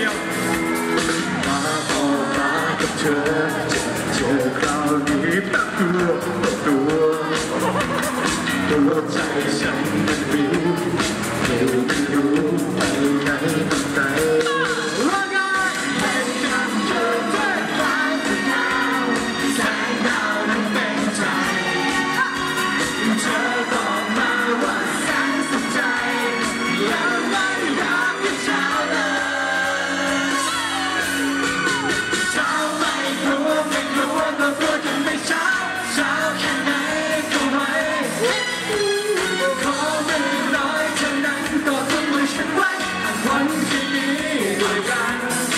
ดียวมาออกมากับเธอเจอคราวนี้ตักตัวใจฉันมันวิวไม่รู้ไปไหนตั้งแต่ว่าไงเป็นกันเธอเท่ฟ้าจะหนาวแสงดาวนั้นเป็นใจเธอบอกมาว่าแสนสุขใจยังไม่อยากให้เช้าเลยเช้าไม่กลัวก็กลัวจนไม่เช้าแค่ไหนก็ไว้ขอไม่น้อยเท่านั้นก็ต้องมือฉันไว้วันที่นี้ด้วยกัน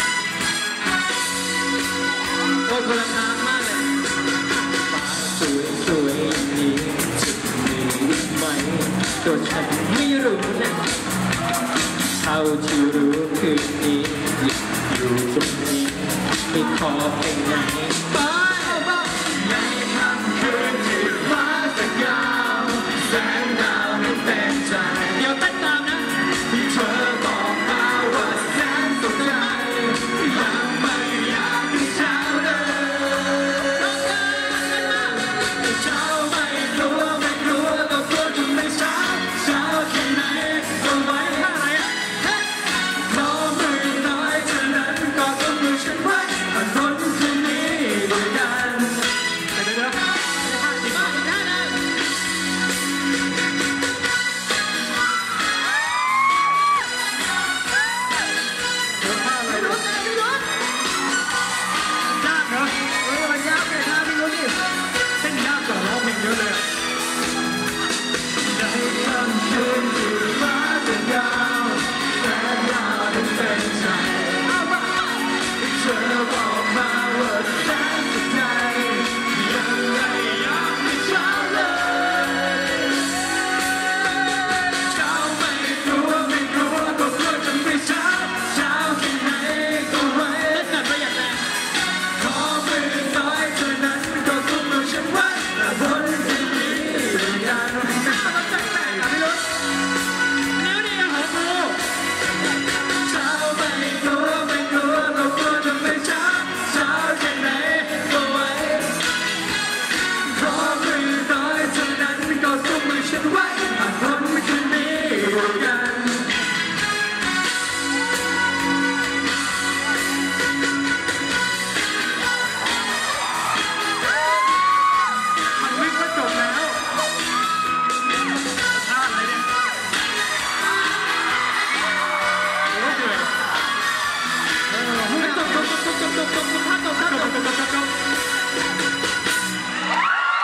โอ้ยพลังงานมากเลยฟ้าสวยอย่างนี้จะมีไหมตัวฉันไม่รู้นะเท่าที่รู้คืนนี้อยู่ตรงนี้ไม่ขอไปไหนไปในค่ำคืนที่ฟ้าจะยาวแสงดาวนั้นเต็มใจเดี๋ยวเต้นตามนะที่เธอบอกมาว่าแสนสุขใจยังไม่อยากให้เช้าเลยเช้าไม่กลัวก็กลัวจนไม่เช้าแค่ไหนก็ไว้อะไรขอมือน้อยเท่านั้นก็ต้องมือฉันไว้คนคืนนี้ด้วยกันเดี๋ยว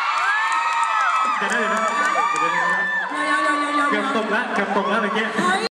เกือบตกแล้วเมื่อกี้